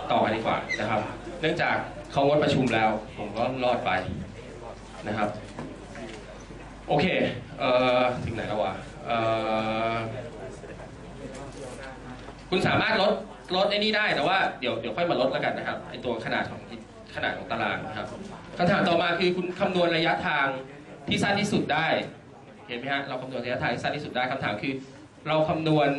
ต่อกันดีกว่านะครับเนื่องจากเขางดประชุมแล้วผมก็รอดไปนะครับโอเคถึงไหนแล้ววะคุณสามารถลดไอ้นี่ได้แต่ว่าเดี๋ยวค่อยมาลดแล้วกันนะครับไอ้ตัวขนาดของตารางนะครับคำถามต่อมาคือคุณคำนวณระยะทางที่สั้นที่สุดได้เห็นไหมฮะเราคำนวณระยะทางที่สั้นที่สุดได้คำถามคือเราคำนวณ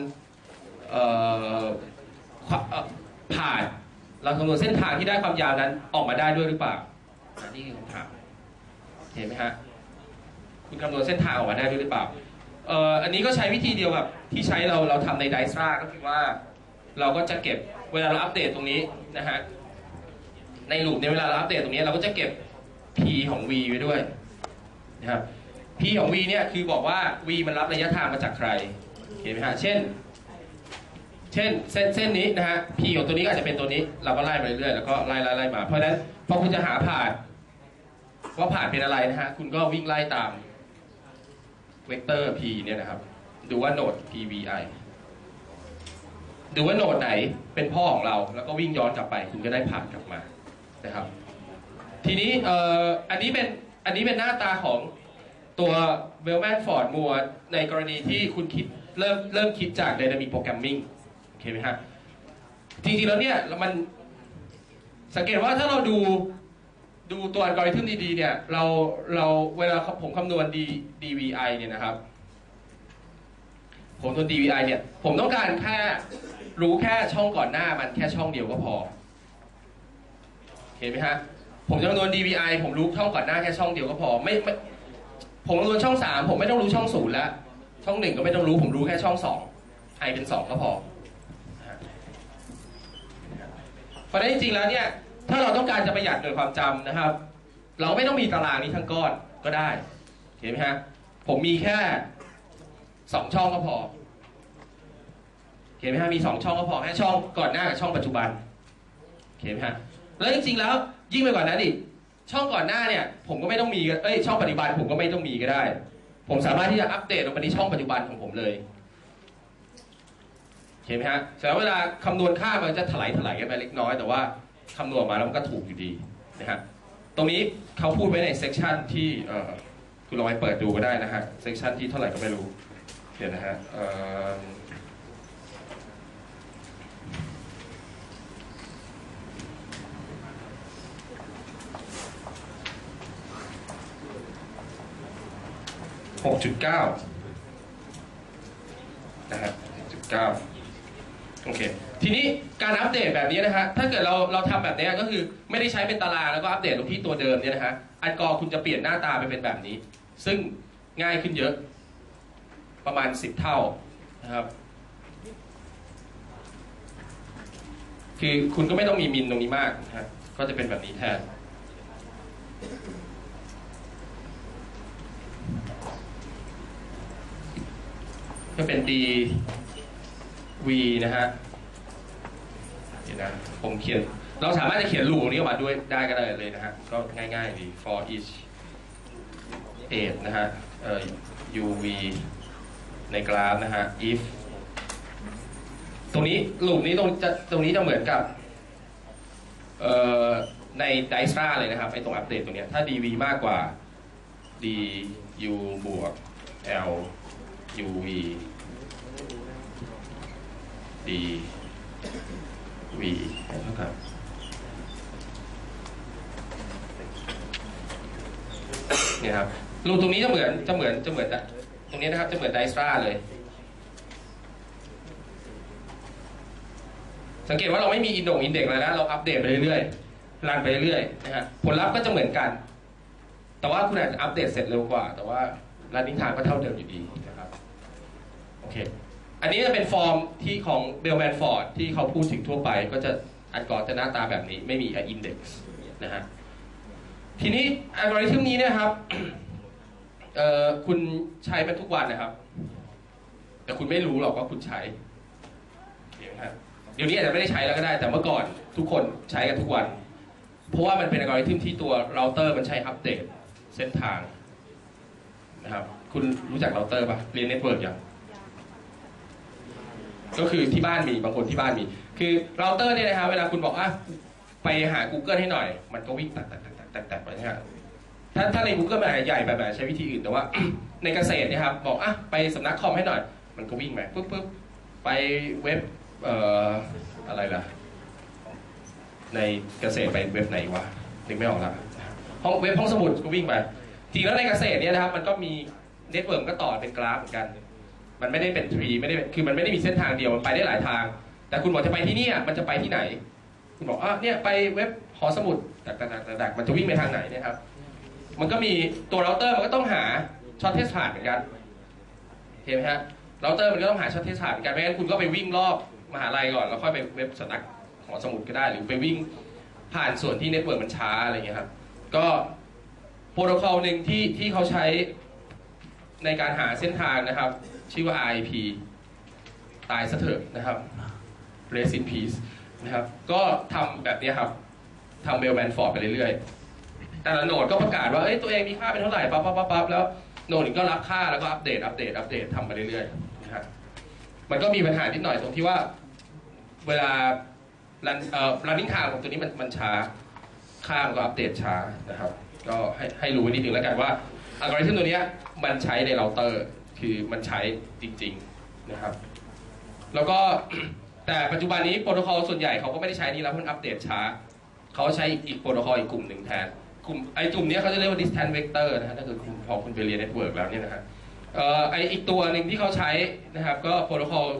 ผ่านเราคำนวณเส้นทางที่ได้ความยาวนั้นออกมาได้ด้วยหรือเปล่านี่คือคำถามเห็นไหมฮะคุณคำนวณเส้นทางออกมาได้ด้วยหรือเปล่าอันนี้ก็ใช้วิธีเดียวกับที่ใช้เราทำใน Dijkstra ก็คือว่าเราก็จะเก็บเวลาเราอัปเดตตรงนี้นะฮะในลูปในเวลาเราอัปเดตตรงนี้เราก็จะเก็บ p ของ v ไว้ด้วยนะครับ p ของ v เนี่ยคือบอกว่า v มันรับระยะทางมาจากใครเห็นไหมฮะเช่นเส้นนี้นะฮะ p ของตัวนี้ก็อาจจะเป็นตัวนี้เราก็ไล่ไปเรื่อยแล้วก็ไล่มาเพราะฉะนั้นพอคุณจะหาผ่านว่าผ่านเป็นอะไรนะฮะคุณก็วิ่งไล่ตามเวกเตอร์ p เนี่ยนะครับดูว่าโนด pvi ดูว่าโนดไหนเป็นพ่อของเราแล้วก็วิ่งย้อนกลับไปคุณก็ได้ผ่านกลับมานะครับทีนี้อันนี้เป็นหน้าตาของตัวเวลแมนฟอร์ดมัวในกรณีที่คุณคิดเริ่มคิดจาก Dynamic Programming โอเคไหมฮะจริงๆแล้วเนี่ยมันสังเกตว่าถ้าเราดูตัวอัลกอริทึมดีๆเนี่ยเราเวลาผมคำนวณ dvi เนี่ยนะครับผมตัว dvi เนี่ยผมต้องการแค่รู้แค่ช่องก่อนหน้ามันแค่ช่องเดียวก็พอเห็นไหมฮะผมจะคำนวณ dvi ผมรู้ช่องก่อนหน้าแค่ช่องเดียวก็พอไม่ผมคำนวณช่อง3ผมไม่ต้องรู้ช่อง0แล้วช่อง1ก็ไม่ต้องรู้ผมรู้แค่ช่อง2 i เป็น2ก็พอเพราะฉะนั้นจริงๆแล้วเนี่ยถ้าเราต้องการจะประหยัดหน่วยความจำนะครับเราไม่ต้องมีตารางนี้ทั้งก้อนก็ได้เห็นไหมฮะผมมีแค่2ช่องก็พอเห็นไหมฮะมี2ช่องก็พอแค่ช่องก่อนหน้ากับช่องปัจจุบันเห็นไหมฮะแล้วจริงๆแล้วยิ่งไปกว่านั้นอีกช่องก่อนหน้าเนี่ยผมก็ไม่ต้องมีช่องปัจจุบันผมก็ไม่ต้องมีก็ได้ผมสามารถที่จะอัปเดตลงไปที่ช่องปัจจุบันของผมเลยเห็นไหมฮะแต่เวลาคำนวณค่ามันจะถลายกันไปเล็กน้อยแต่ว่าคำนวณมาแล้วมันก็ถูกอยู่ดีนะฮะตรงนี้เขาพูดไว้ในเซกชันที่คุณลองไปเปิดดูก็ได้นะฮะเซกชันที่เท่าไหร่ก็ไม่รู้เดี๋ยวนะฮะ6.9 นะครับ 6.9 โอเคทีนี้การอัปเดตแบบนี้นะฮะถ้าเกิดเราทำแบบนี้ก็คือไม่ได้ใช้เป็นตารางแล้วก็อัปเดตลงที่ตัวเดิมเนี่ยนะฮะอัลกอร์คุณจะเปลี่ยนหน้าตาไปเป็นแบบนี้ซึ่งง่ายขึ้นเยอะประมาณ10 เท่านะครับคือคุณก็ไม่ต้องมีมินตรงนี้มากนะฮะก็จะเป็นแบบนี้แทนก็เป็น dv นะฮะเดี๋ยวนะผมเขียนเราสามารถจะเขียนลูปนี้ออกมาด้วยได้ก็ได้เลยนะฮะก็ง่ายๆดี for each age นะฮะuv ในกราฟนะฮะ if ตรงนี้ลูปนี้ตรงนี้จะเหมือนกับใน Dijkstra เลยนะครับไอ้ตรงอัปเดตตรงนี้ถ้า dv มากกว่า du บวก l uv dv เท่ากับเนี่ยครับรูปตรงนี้จะเหมือนตรงนี้นะครับจะเหมือน Dijkstra เลยสังเกตว่าเราไม่มีอินเด็กซ์เลยนะเราอัปเดตไปเรื่อยๆรันไปเรื่อยๆนะฮะผลลัพธ์ก็จะเหมือนกันแต่ว่าคุณอาจจะอัปเดตเสร็จเร็วกว่าแต่ว่าrunning time ก็เท่าเดิมอยู่ดีนะครับโอเคอันนี้จะเป็นฟอร์มที่ของเบลแมนฟอร์ดที่เขาพูดถึงทั่วไปก็จะอัลกอริทึมจะหน้าตาแบบนี้ไม่มีอินเด็กซ์นะฮะทีนี้อัลกอริทึมนี้เนี่ยครับคุณใช้มันทุกวันนะครับแต่คุณไม่รู้หรอกว่าคุณใช้เดี๋ยวนี้อาจจะไม่ได้ใช้แล้วก็ได้แต่เมื่อก่อนทุกคนใช้กันทุกวันเพราะว่ามันเป็นอัลกอริทึมที่ตัวเราเตอร์มันใช้อัปเดตเส้นทางนะครับคุณรู้จักเราเตอร์ปะเรียนเน็ตเวิร์กยังก็คือที่บ้านมีบางคนที่บ้านมีคือเราเตอร์เนี่ยนะครับเวลาคุณบอกไปหา Google ให้หน่อยมันก็วิ่งตัดไปนะครับถ้าใน Google แบบใหญ่แบบใช้วิธีอื่นแต่ว่า ในเกษตรเนี่ยครับบอกไปสำนักคอมให้หน่อยมันก็วิ่งไปปุ๊บไปเว็บอะไรล่ะในเกษตรไปเว็บไหนวะนึกไม่ออกแล้วเว็บห้องสมุดก็วิ่งไปจริงแล้วในเกษตรเนี่ยนะครับมันก็มีเน็ตเวิร์กก็ต่อเป็นกราฟเหมือนกันมันไม่ได้เป็นทรีไม่ได้คือมันไม่ได้มีเส้นทางเดียวมันไปได้หลายทางแต่คุณบอกจะไปที่นี่มันจะไปที่ไหนคุณบอกเนี่ยไปเว็บหอสมุดดักมันจะวิ่งไปทางไหนเนี่ยครับมันก็มีตัวเราเตอร์มันก็ต้องหาช็อตเทสผ่านเหมือนกันเห็นไหมฮะเราเตอร์มันก็ต้องหาช็อตเทสผ่านเหมือนกันไม่งั้นคุณก็ไปวิ่งรอบมหาลัยก่อนแล้วค่อยไปเว็บสำนักหอสมุดก็ได้หรือไปวิ่งผ่านส่วนที่เน็ตเวิร์กมันช้าอะไรเงี้ยครับก็โปรโตคอลหนึ่งที่เขาใช้ในการหาเส้นทางนะครับชื่อว่า RIP ตายซะเถอะนะครับ Rest in Peace นะครับก็ทำแบบนี้ครับทำเบลแมนฟอร์ดไปเรื่อยๆแต่ละโหนดก็ประกาศว่าตัวเองมีค่าเป็นเท่าไหร่ปั๊บแล้วโหนดก็รับค่าแล้วก็อัปเดตทำไปเรื่อยๆนะครับมันก็มีปัญหานิดหน่อยตรงที่ว่าเวลาrunning time ของตัวนี้มันช้าค่ามันก็อัปเดตช้านะครับก็ให้รู้ไว้นิดนึงแล้วกันว่าอัลกอริทึมตัวนี้มันใช้ในเราเตอร์คือมันใช้จริงๆนะครับแล้วก็ แต่ปัจจุบันนี้โปรโตคอลส่วนใหญ่เขาก็ไม่ได้ใช้นี้แล้วมันอัปเดตช้าเขาใช้อีกโปรโตคอลอีกกลุ่มหนึ่งแทนกลุ่มนี้เขาจะเรียกว่า distance vector นะฮะถ้าเกิดพอคุณไปเรียน network แล้วเนี่ยนะฮะอีกตัวหนึ่งที่เขาใช้นะครับก็โปรโตคอล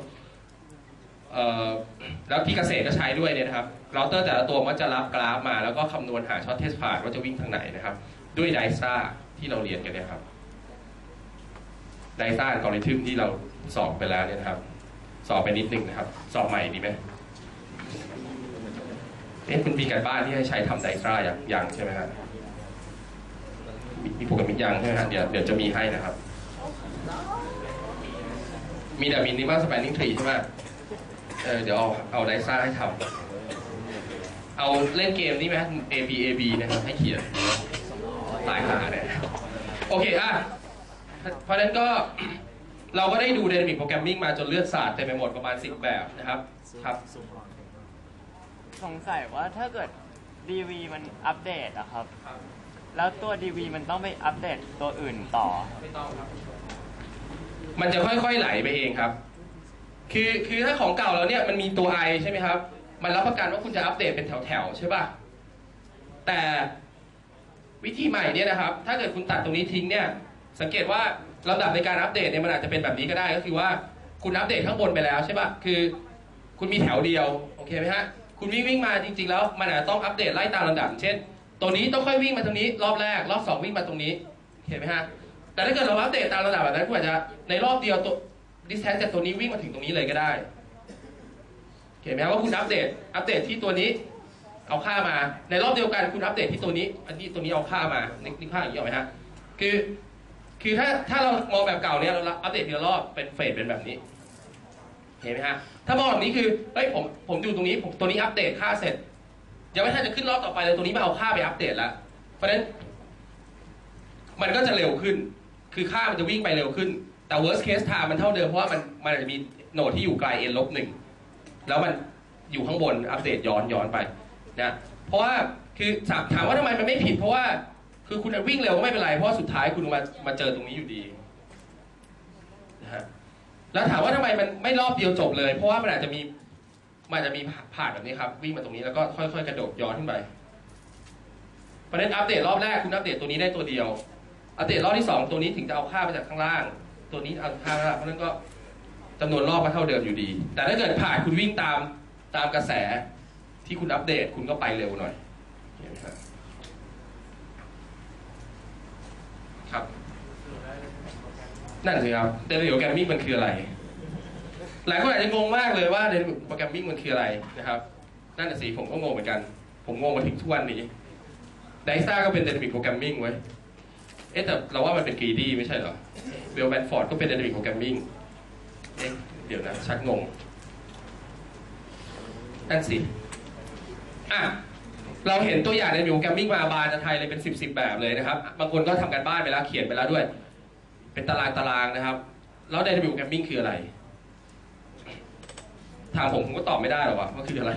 แล้วที่เกษตรก็ใช้ด้วยเนี่ยนะครับเราเตอร์แต่ละตัวมันจะรับกราฟมาแล้วก็คำนวณหาช็อตเทสผ่านว่าจะวิ่งทางไหนนะครับด้วยไดซ่าที่เราเรียนกันเนี่ยครับไดซ่าอัลกอริทึมที่เราสอบไปแล้วเนี่ยนะครับสอบไปนิดนึงนะครับสอบใหม่ดีไหมคุณมีการบ้านที่ให้ใช้ทำไดซ่าอย่างใช่ไหมครับมีโปรแกรมอีกอย่างใช่ไหมครับเดี๋ยวจะมีให้นะครับมีแต่มินิมัลสแปนนิ่งทรีใช่ไหมเดี๋ยวเอาไดซ่าให้ทำเอาเล่นเกมนี่ไหม AB นะครับให้เขียนตายหาเนี่ยโอเคเพราะฉะนั้นก็เราก็ได้ดู Dynamic Programming มาจนเลือดสาดเต็มไปหมดประมาณ10แบบนะครับครับสงสัยว่าถ้าเกิด DV มันอัปเดตอะครับแล้วตัว DV มันต้องไปอัปเดตตัวอื่นต่อไม่ต้องครับมันจะค่อยๆไหลไปเองครับคือถ้าของเก่าแล้วเนี่ยมันมีตัว I ใช่ไหมครับมันรับประกันว่าคุณจะอัปเดตเป็นแถวๆใช่ป่ะแต่วิธีใหม่เนี่ยนะครับถ้าเกิดคุณตัดตรงนี้ทิ้งเนี่ยสังเกตว่าลำดับในการอัปเดตเนี่ยมันอาจจะเป็นแบบนี้ก็ได้ก็คือว่าคุณอัปเดตข้างบนไปแล้วใช่ป่ะคือคุณมีแถวเดียวโอเคไหมฮะคุณวิ่งมาจริงๆแล้วมันอาจจะต้องอัปเดตไล่ตามลำดับเช่นตัวนี้ต้องค่อยวิ่งมาตรงนี้รอบแรกรอบ2วิ่งมาตรงนี้เห็นไหมฮะแต่ถ้าเกิดเราอัปเดตตามลำดับแบบนั้นคุณอาจจะในรอบเดียวตัวdistance จากตัวนี้วิ่งมาถึงตรงนี้เลยก็ได้เห็นไหมครับว่าคุณอัปเดตที่ตัวนี้เอาค่ามาในรอบเดียวกันคุณอัปเดตที่ตัวนี้อันนี้ตัวนี้เอาค่ามานึกภาพอย่างนี้ออกไหมฮะคือถ้าเรามองแบบเก่าเนี่ยเราอัปเดตทีละรอบเป็นเฟสเป็นแบบนี้เห็นไหมฮะถ้ามองแบบนี้คือผมอยู่ตรงนี้ตัวนี้อัปเดตค่าเสร็จยังไม่ทันจะขึ้นรอบต่อไปเลยตัวนี้มาเอาค่าไปอัปเดตแล้วเพราะฉะนั้นมันก็จะเร็วขึ้นคือค่ามันจะวิ่งไปเร็วขึ้นแต่ worst case time มันเท่าเดิมเพราะว่ามันอาจจะมีโหนดที่อยู่ไกล n-1 แล้วมันอยู่ข้างบนอัปเดตย้อนไปนะเพราะว่าคือถามว่าทำไมมันไม่ผิดเพราะว่าคือคุณวิ่งเร็วก็ไม่เป็นไรเพราะสุดท้ายคุณมาเจอตรงนี้อยู่ดีนะฮะแล้วถามว่าทำไมมันไม่รอบเดียวจบเลยเพราะว่ามันอาจจะมีผ่านแบบนี้ครับวิ่งมาตรงนี้แล้วก็ค่อยๆกระโดดย้อนขึ้นไปเพราะฉะนั้นอัปเดตรอบแรกคุณอัปเดตตัวนี้ได้ตัวเดียวอัปเดตรอบที่2ตัวนี้ถึงจะเอาค่ามาจากข้างล่างตัวนี้เอาค่าเพราะนั้นก็จำนวนรอบก็เท่าเดิมอยู่ดีแต่ถ้าเกิดผ่านคุณวิ่งตามกระแสที่คุณอัปเดตคุณก็ไปเร็วหน่อยครับนั่นสิครับ Dynamic Programming มันคืออะไรหลายคนอาจจะงงมากเลยว่า Dynamic Programming มันคืออะไรนะครับนั่นน่ะสิผมก็งงเหมือนกันผมงงมาถึงทุกวันนี้ไดซ่าก็เป็น Dynamic Programming ไว้แต่เราว่ามันเป็น greedy ไม่ใช่เหรอเบลแมนฟอร์ดก็เป็น Dynamic Programming เดี๋ยวนะชักงงนั่นสิเราเห็นตัวอย่าง Dynamic Programming มาบานไทยเลยเป็น10แบบเลยนะครับบางคนก็ทำการบ้านไปแล้วเขียนไปแล้วด้วยเป็นตารางนะครับแล้ว Dynamic Programming คืออะไรถามผมก็ตอบไม่ได้หรอกว่าคืออะไร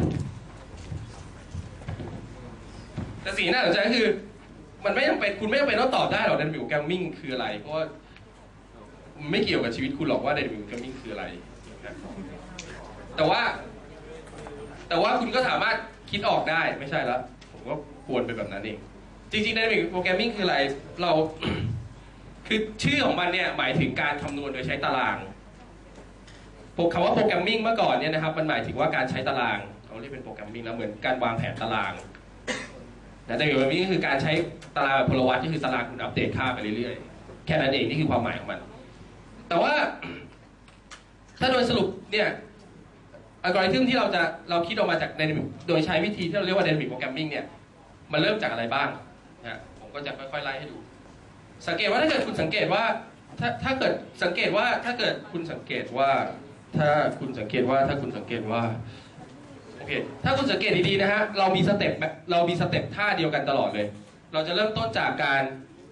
แต่สิ่งน่าสนใจก็คือมันไม่จำเป็นคุณไม่จำเป็นต้องตอบได้หรอก Dynamic Programming คืออะไรเพราะว่าไม่เกี่ยวกับชีวิตคุณหรอกว่า Dynamic Programming คืออะไรแต่ว่าคุณก็สามารถคิดออกได้ไม่ใช่แล้วผมก็ควรเป็นแบบนั้นเองจริงๆ Dynamic Programming คืออะไรเรา คือชื่อของมันเนี่ยหมายถึงการคำนวณโดยใช้ตารางคำว่า Programming เมื่อก่อนเนี่ยนะครับมันหมายถึงว่าการใช้ตารางเขาเรียกเป็น Programming แล้วเหมือนการวางแผนตารางแต่Dynamic Programming ก็คือการใช้ตารางแบบพลวัตก็คือตารางคุณอัปเดตค่าไปเรื่อยๆแค่นั้นเองนี่คือความหมายของมันแต่ว่าถ้าโดยสรุปเนี่ยอัลกอริทึมที่เราคิดออกมาจาก Dynamic โดยใช้วิธีที่เราเรียกว่า Dynamic Programming เนี่ยมันเริ่มจากอะไรบ้างนะผมก็จะค่อยๆไล่ให้ดูสังเกตว่าถ้าเกิดคุณสังเกตว่าถ้าเกิดสังเกตว่าถ้าเกิดคุณสังเกตว่าถ้าคุณสังเกตว่าโอเคถ้าคุณสังเกตดีๆนะฮะเรามีสเต็ปท่าเดียวกันตลอดเลยเราจะเริ่มต้นจากการ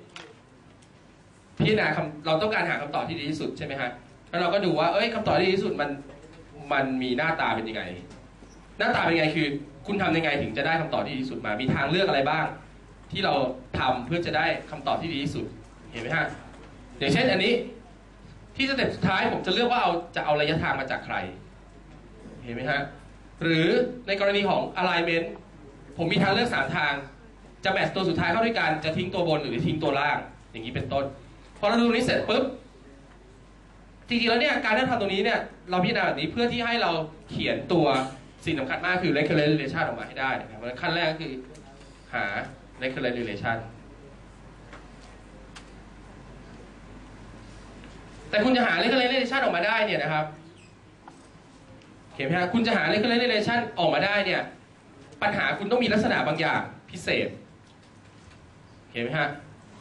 พิจารณาเราต้องการหาคำตอบที่ดีที่สุดใช่ไหมฮะแล้วเราก็ดูว่าคำตอบที่ดีที่สุดมันมีหน้าตาเป็นยังไงหน้าตาเป็นยังไงคือคุณทำยังไงถึงจะได้คำตอบที่ดีที่สุดมามีทางเลือกอะไรบ้างที่เราทำเพื่อจะได้คำตอบที่ดีที่สุดเห็นไหมฮะอย่างเช่นอันนี้ที่สเต็ปสุดท้ายผมจะเลือกว่าจะเอาระยะทางมาจากใครเห็นไหมฮะหรือในกรณีของ alignment ผมมีทางเลือก3ทางจะแมทช์ตัวสุดท้ายเข้าด้วยกันจะทิ้งตัวบนหรือทิ้งตัวล่างอย่างนี้เป็นต้นพอเราดูนี้เสร็จปุ๊บจริงๆแล้วเนี่ยการที่ทำตรงนี้เนี่ยเราพิจารณาแบบนี้เพื่อที่ให้เราเขียนตัวสิ่งสำคัญมากคือ recurrent relation ออกมาให้ได้นะครับขั้นแรกก็คือหา recurrent relation แต่คุณจะหา recurrent relation ออกมาได้เนี่ยนะครับเห็นไหมฮะคุณจะหา recurrent relation ออกมาได้เนี่ยปัญหาคุณต้องมีลักษณะบางอย่างพิเศษเห็นไหมฮะ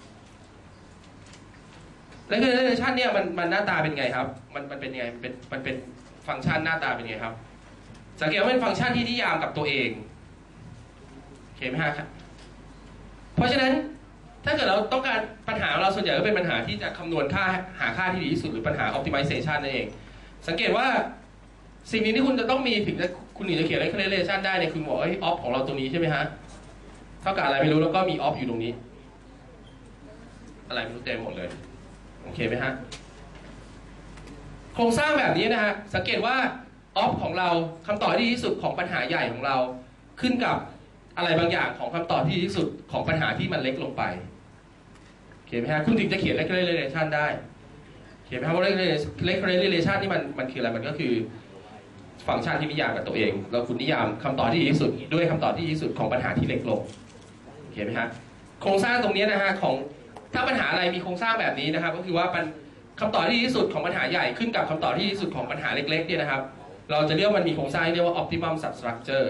recurrent relation เนี่ยมันหน้าตาเป็นไงครับมันเป็นไงมันเป็นฟังก์ชันหน้าตาเป็นไงครับสังเกตว่าเป็นฟังก์ชันที่นิยามกับตัวเองเห็นไหมฮะเพราะฉะนั้นถ้าเกิดเราต้องการปัญหาเราส่วนใหญ่ก็เป็นปัญหาที่จะคำนวณหาค่าที่ดีที่สุดหรือปัญหา optimization นั่นเองสังเกตว่าสิ่งนี้ที่คุณจะต้องมีถึงคุณถึงจะเขียน recurrent relation ได้เนี่ยคือบอกoff ของเราตรงนี้ใช่ไหมฮะเท่ากับอะไรไม่รู้แล้วก็มี off อยู่ตรงนี้อะไรไม่รู้เต็มหมดเลยโอเคไหมฮะโครงสร้างแบบนี้นะฮะสังเกตว่าออฟของเราคำตอบที่ดีที่สุดของปัญหาใหญ่ของเราขึ้นกับอะไรบางอย่างของคำตอบที่ดีที่สุดของปัญหาที่มันเล็กลงไปโอเคไหมฮะคุณถึงจะเขียน recurrent relation ได้โอเคไหมครับว่า recurrent relation นี่มันคืออะไรมันก็คือฟังก์ชันที่นิยามกับตัวเองแล้วคุณนิยามคำตอบที่ดีที่สุดด้วยคำตอบที่ดีที่สุดของปัญหาที่เล็กลงโอเคไหมฮะโครงสร้างตรงนี้นะฮะของถ้าปัญหาอะไรมีโครงสร้างแบบนี้นะครับก็คือว่าคำตอบที่ดีที่สุดของปัญหาใหญ่ขึ้นกับคำตอบที่ดีที่สุดของปัญหาเล็กๆเนี่ยนะครับเราจะเรียกมันมีโครงสร้างที่เรียกว่า optimum substructure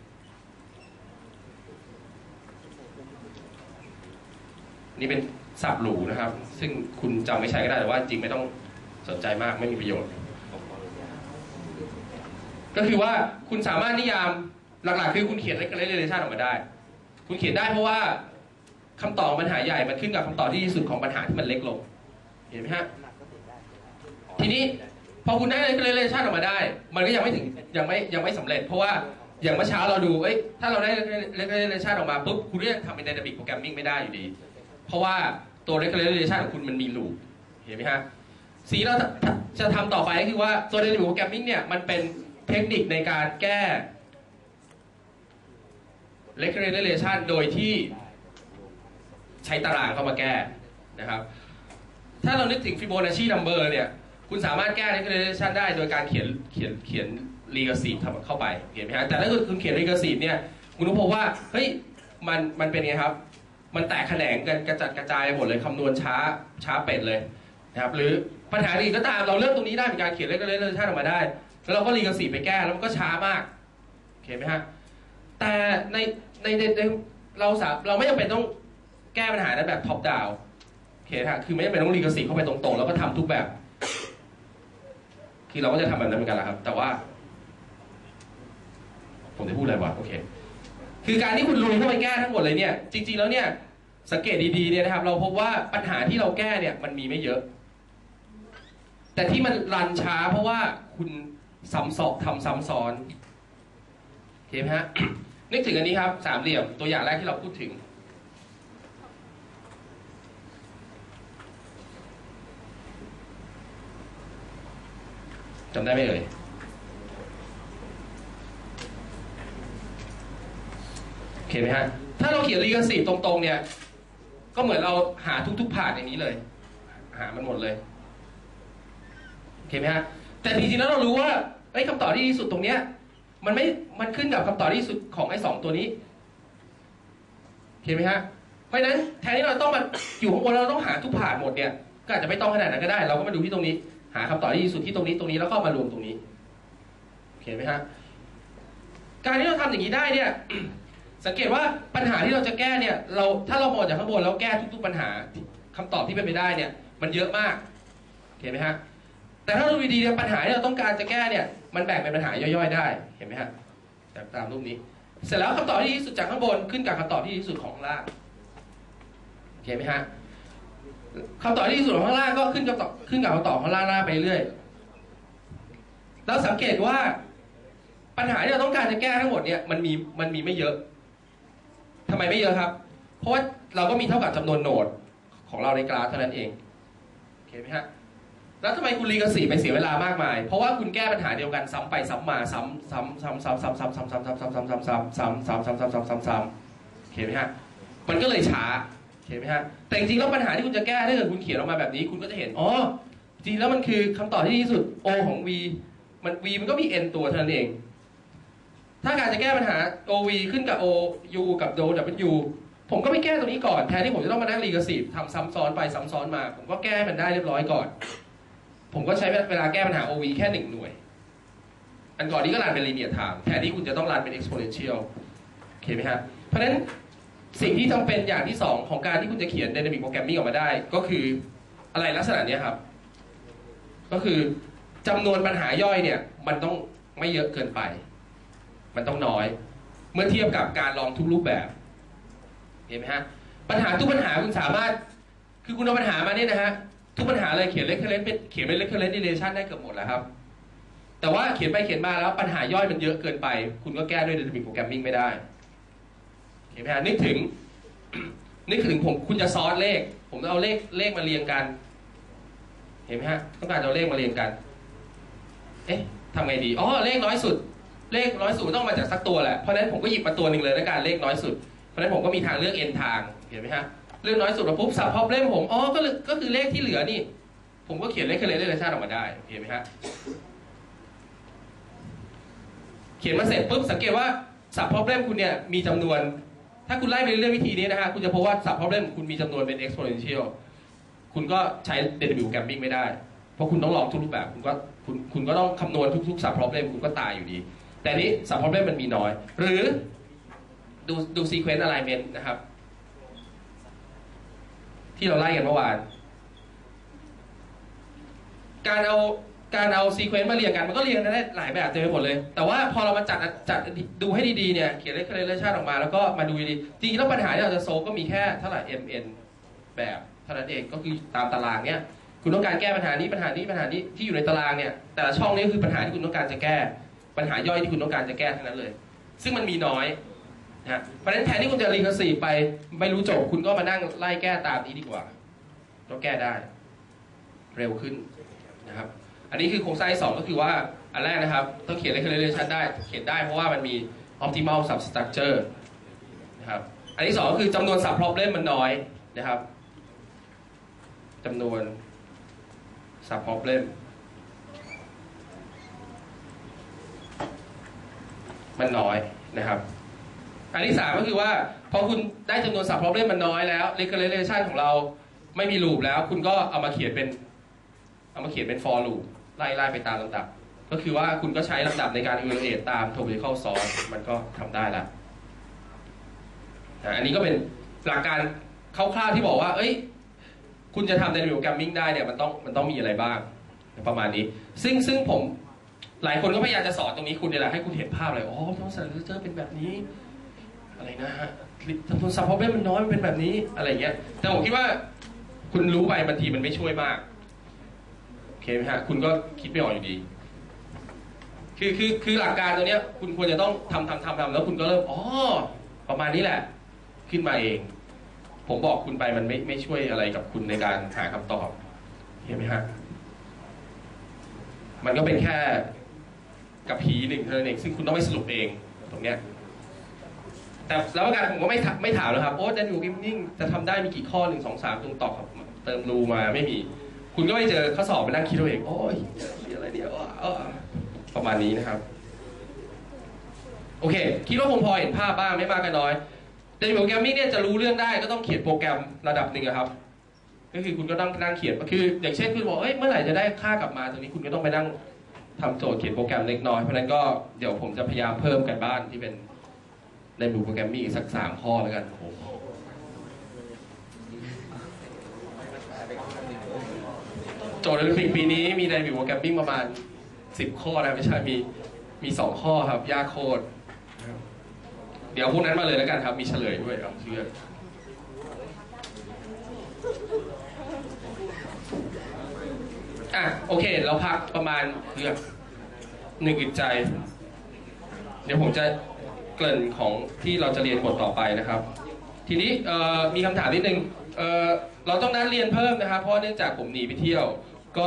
นี่เป็นศัพท์หรูนะครับซึ่งคุณจำไม่ใช่ก็ได้แต่ว่าจริงไม่ต้องสนใจมากไม่มีประโยชน์ก็คือว่าคุณสามารถนิยามหลักๆคือคุณเขียน recurrent relation ออกมาได้คุณเขียนได้เพราะว่าคำตอบปัญหาใหญ่มันขึ้นกับคำตอบที่ดีที่สุดของปัญหาที่มันเล็กลงเห็นไหมฮะทีนี้พอคุณได้ recurrent relation ออกมาได้มันก็ยังไม่สำเร็จเพราะว่าอย่างเมื่อเช้าเราดูถ้าเราได้ recurrent relation ออกมาปุ๊บคุณก็ยังทำเป็น dynamic programming ไม่ได้อยู่ดีเพราะว่าตัว recurrent relation ของคุณมันมี loop เห็นไหมฮะสิ่งที่เราจะทำต่อไปก็คือว่าตัว dynamic programming เนี่ยมันเป็นเทคนิคในการแก้ recurrent relation โดยที่ใช้ตารางเข้ามาแก้นะครับถ้าเรานึกถึง Fibonacci number เนี่ยคุณสามารถแก้ recurrent relation ได้โดยการเขียน recursive เข้าไปเห็นไหมฮะแต่ถ้าคุณเขียน recursive เนี่ยคุณต้องพบว่าเฮ้ยมันเป็นไงครับมันแตกแขนงกันกระจัดกระจายหมดเลยคำนวณช้าเป็ดเลยนะครับหรือปัญหาอื่นก็ตามเราเลือกตรงนี้ได้เป็นการเขียน recurrent relation ออกมาได้แล้วเราก็ recursive ไปแก้แล้วมันก็ช้ามากเห็นไหมฮะแต่ในเราไม่จำเป็นต้องแก้ปัญหานั้นแบบท็อปดาวน์โอเคฮะคือไม่จำเป็นต้องรีกอร์ซีฟเข้าไปตรงๆแล้วก็ทำทุกแบบคือเราก็จะทำแบบนั้นเหมือนกันแหละครับแต่ว่าผมจะพูดอะไรวะโอเคคือการที่คุณลุยเข้าไปแก้ทั้งหมดเลยเนี่ยจริงๆแล้วเนี่ยสังเกตดีๆเนี่ยนะครับเราพบว่าปัญหาที่เราแก้เนี่ยมันมีไม่เยอะแต่ที่มันรันช้าเพราะว่าคุณซ้ำซ้อนทำซ้ำซ้อนโอเคไหมฮะ นึกถึงอันนี้ครับสามเหลี่ยมตัวอย่างแรกที่เราพูดถึงจำได้ไหมเอ่ยโอเคไหมฮะถ้าเราเขียน recursive ตรงๆเนี่ยก็เหมือนเราหาทุกๆผ่านอย่างนี้เลยหามันหมดเลยโอเคไหมฮะแต่จริงๆแล้วเรารู้ว่าคำตอบที่ดีที่สุดตรงเนี้ยมันขึ้นกับคำตอบที่ดีที่สุดของไอ้2ตัวนี้โอเคไหมฮะเพราะฉะนั้นแทนที่เราต้องมาอยู่ข้างบนเราต้องหาทุกผ่านหมดเนี่ยก็อาจจะไม่ต้องขนาดนั้นก็ได้เราก็มาดูที่ตรงนี้หาคำตอบที่ดีที่สุดที่ตรงนี้แล้วก็มารวมตรงนี้โอเคไหมฮะการที่เราทำอย่างนี้ได้เนี่ย สังเกตว่าปัญหาที่เราจะแก้เนี่ยถ้าเรามองจากข้างบนแล้วแก้ทุกๆปัญหาคำตอบที่เป็นไปได้เนี่ยมันเยอะมากโอเคไหมฮะแต่ถ้าเราดูดีๆเนี่ยปัญหาที่เราต้องการจะแก้เนี่ยมันแบ่งเป็นปัญหาย่อยๆได้เห็นไหมฮะตามรูปนี้เสร็จแล้วคำตอบที่ดีที่สุดจากข้างบนขึ้นกับคำตอบที่ดีที่สุดของข้างล่างโอเคไหมฮะคำตอบที่ดีที่สุดของข้างล่างก็ขึ้นกับคำตอบข้างล่างไปเรื่อยแล้วสังเกตว่าปัญหาที่เราต้องการจะแก้ทั้งหมดเนี่ยมันมีไม่เยอะทำไมไม่เยอะครับเพราะว่าเราก็มีเท่ากับจำนวนโหนดของเราในกราฟเท่านั้นเองโอเคไหมฮะแล้วทำไมคุณrecursiveไปเสียเวลามากมายเพราะว่าคุณแก้ปัญหาเดียวกันซ้ำไปซ้ำมาซ้ำโอเคไหมฮะมันก็เลยช้าโอเคไหมฮะแต่จริงๆแล้วปัญหาที่คุณจะแก้ถ้าเกิดคุณเขียนออกมาแบบนี้คุณก็จะเห็นอ๋อจริงแล้วมันคือคำตอบที่ดีที่สุด O ของ V มันก็มี n ตัวเท่านั้นเองถ้าการจะแก้ปัญหา OV ขึ้นกับ OU กับ OW ผมก็ไปแก้ตรงนี้ก่อนแทนที่ผมจะต้องมานั่งrecursiveทำซ้ำซ้อนไปซ้ำซ้อนมาผมก็แก้ให้มันได้เรียบร้อยก่อนผมก็ใช้เวลาแก้ปัญหา OV แค่1หน่วยอันก่อนนี้ก็รันเป็น linear time แทนที่คุณจะต้องรันเป็น exponential โอเคไหมฮะเพราะฉะนั้นสิ่งที่จำเป็นอย่างที่2ของการที่คุณจะเขียน dynamic programming ออกมาได้ก็คืออะไรลักษณะนี้ครับก็คือจำนวนปัญหาย่อยเนี่ยมันต้องไม่เยอะเกินไปมันต้องน้อยเมื่อเทียบกับการลองทุกรูปแบบเห็นไหมฮะปัญหาทุกปัญหาคุณสามารถคือคุณเอาปัญหามาเนี่ยนะฮะทุกปัญหาเลยเขียน recurrent เป็น recurrent relation ได้เกือบหมดแล้วครับแต่ว่าเขียนไปเขียนมาแล้วปัญหาย่อยมันเยอะเกินไปคุณก็แก้ด้วย dynamic programming ไม่ได้เห็นไหมฮะนึกถึงคุณจะซอร์ตเลขผมเอาเลขมาเรียงกันเห็นไหมฮะต้องการเอาเลขมาเรียงกันทำไงดีเลขน้อยสุดต้องมาจากสักตัวแหละเพราะฉะนั้นผมก็หยิบมาตัวหนึ่งเลยในการเลขน้อยสุดเพราะฉะนั้นผมก็มีทางเลือก n ทางเห็นไหมฮะเลือกน้อยสุดมาปุ๊บสับพอเล่มผมก็คือเลขที่เหลือนี่ผมก็เขียนเลขเคเลเลชั่นออกมาได้เห็นไหมฮะเขียนมาเสร็จปุ๊บสังเกตว่าสับพอเล่มคุณเนี่ยมีจำนวนถ้าคุณไล่ไปเรื่อยวิธีนี้นะฮะคุณจะพบว่าสับพอเล่มคุณมีจำนวนเป็น exponential คุณก็ใช้ dynamic programming ไม่ได้เพราะคุณต้องลองทุกรูปแบบคุณก็ต้องคำนวณทุกสับ problem คุณก็ตายอยู่ดีแต่นี้สับ problem มันมีน้อยหรือดู sequence alignment นะครับที่เราไล่กันเมื่อวานการเอา sequence มาเรียงกันมันก็เรียงกันได้หลายแบบเต็มไปหมดเลยแต่ว่าพอเรามาจัดดูให้ดีๆเนี่ยเขียน correlation ออกมาแล้วก็มาดูดีๆจริงๆแล้วปัญหาที่เราจะโซลก็มีแค่เท่าไหร่ mn แบบเท่านั้นเองก็คือตามตารางเนี่ยคุณต้องการแก้ปัญหานี้ที่อยู่ในตารางเนี่ยแต่ละช่องนี้คือปัญหาที่คุณต้องการจะแก้ปัญหาย่อยที่คุณต้องการจะแก้ทั้งนั้นเลยซึ่งมันมีน้อยนะเพราะฉะนั้นแทนที่คุณจะrecursiveไปไม่รู้จบคุณก็มานั่งไล่แก้ตามนี้ดีกว่าก็แก้ได้เร็วขึ้นนะครับอันนี้คือโครงสร้างที่2ก็คือว่าอันแรกนะครับต้องเขียน recursion ได้เขียนได้เพราะว่ามันมี optimal substructure นะครับอันที่2ก็คือจำนวน sub problem มันน้อยนะครับจำนวนsub problem มันน้อยนะครับอันที่3ก็คือว่าพอคุณได้จำนวน sub problem มันน้อยแล้ว recursion ของเราไม่มี loop แล้วคุณก็เอามาเขียนเป็น for loop ไล่ไปตามลำดับก็คือว่าคุณก็ใช้ลำดับในการ evaluate ตาม topological source มันก็ทำได้แล้วอันนี้ก็เป็นหลักการคร่าวๆที่บอกว่าคุณจะทำ dynamic programming ได้เนี่ยมันต้องมีอะไรบ้างประมาณนี้ซึ่งผมหลายคนก็พยายามจะสอนตรงนี้คุณเนี่ยแหละให้คุณเห็นภาพเลยต้องใส่ register เป็นแบบนี้อะไรนะฮะจำนวน sub problem มันน้อยมันเป็นแบบนี้อะไรเงี้ยแต่ผมคิดว่าคุณรู้ไปบางทีมันไม่ช่วยมากโอเคไหมฮะคุณก็คิดไม่ออกอยู่ดีคือหลักการตัวเนี้ยคุณควรจะต้องทำแล้วคุณก็เริ่มอ๋อประมาณนี้แหละขึ้นมาเอง ผมบอกคุณไปมันไม่ช่วยอะไรกับคุณในการหาคำตอบเห็นไหมฮะมันก็เป็นแค่กับผีหนึ่งเท่านั้นเองซึ่งคุณต้องไปสรุปเองตรงเนี้ยแต่แล้วการผมก็ไม่ถามแล้วครับโอ้แดนยูกิมนิ่งจะทำได้มีกี่ข้อ1 2 3ตรงตอบเติมรูมาไม่มีคุณก็ไปเจอข้อสอบไปนั่งคิดเอาเองโอ้ยอะไรเนี่ยประมาณนี้นะครับโอเคคิดว่าผมพอเห็นภาพบ้างไม่มากก็น้อยแต่โปรแกรมมิ่งเนี่ยจะรู้เรื่องได้ก็ต้องเขียนโปรแกรมระดับหนึ่งครับก็คือคุณก็ต้องนั่งเขียนคืออย่างเช่นคุณบอกเมื่อไหร่จะได้ค่ากลับมาตรงนี้คุณก็ต้องไปนั่งทำโจทย์เขียนโปรแกรมเล็กน้อยเพราะนั้นก็เดี๋ยวผมจะพยายามเพิ่มกันบ้านที่เป็นในโปรแกรมมิ่งสัก3 ข้อแล้วกันโจทย์โอลิมปิกปีนี้มีในโปรแกรมมิ่งประมาณ10 ข้อนะไม่ใช่มี2 ข้อครับยากโคตรเดี๋ยวพวกนั้นมาเลยแล้วกันครับมีเฉลยด้วยครับเชื่อโอเคเราพักประมาณเพื่อ1 อึดใจเดี๋ยวผมจะเกริ่นของที่เราจะเรียนบทต่อไปนะครับทีนี้มีคำถามนิดนึงเราต้องนัดเรียนเพิ่มนะครับเพราะเนื่องจากผมหนีไปเที่ยวก็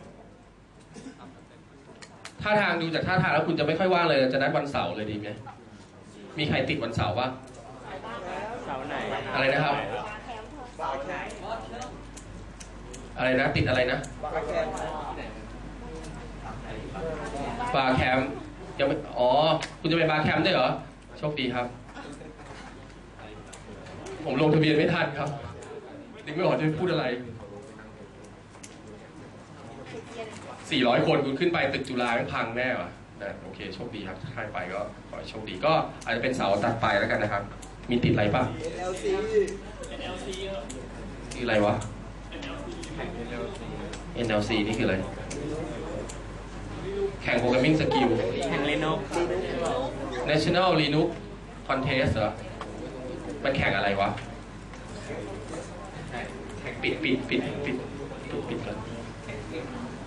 ท่าทางดูจากท่าทางแล้วคุณจะไม่ค่อยว่างเลยจะนัดวันเสาร์เลยดีไหมมีใครติดวันเสาร์ปะเสาร์ไหนอะไรนะครับอะไรนะติดอะไรนะบาร์แคมป์ยังไม่คุณจะไปบาร์แคมป์ได้เหรอโชคดีครับผมลงทะเบียนไม่ทันครับนึกไม่ออกจะพูดอะไร400 คนคุณขึ้นไปตึกจุฬาไม่พังแน่วะนะโอเคโชคดีครับถ้าใครไปก็ขอให้โชคดีก็อาจจะเป็นเสาร์ตัดไปแล้วกันนะครับมีติดอะไรป่ะ NLC คืออะไรวะ NLC นี่คืออะไรแข่ง Programming Skill แข่ง Linux National Linux Contest เหรอมันแข่งอะไรวะปิดก่อน